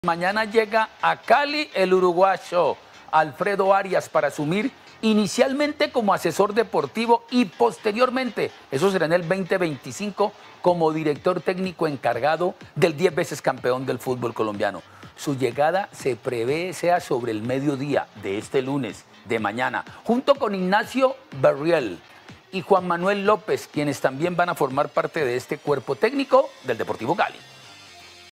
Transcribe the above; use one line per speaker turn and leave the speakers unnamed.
Mañana llega a Cali el uruguayo Alfredo Arias para asumir inicialmente como asesor deportivo y posteriormente, eso será en el 2025, como director técnico encargado del 10 veces campeón del fútbol colombiano. Su llegada se prevé sea sobre el mediodía de este lunes, de mañana, junto con Ignacio Berriel y Juan Manuel López, quienes también van a formar parte de este cuerpo técnico del Deportivo Cali.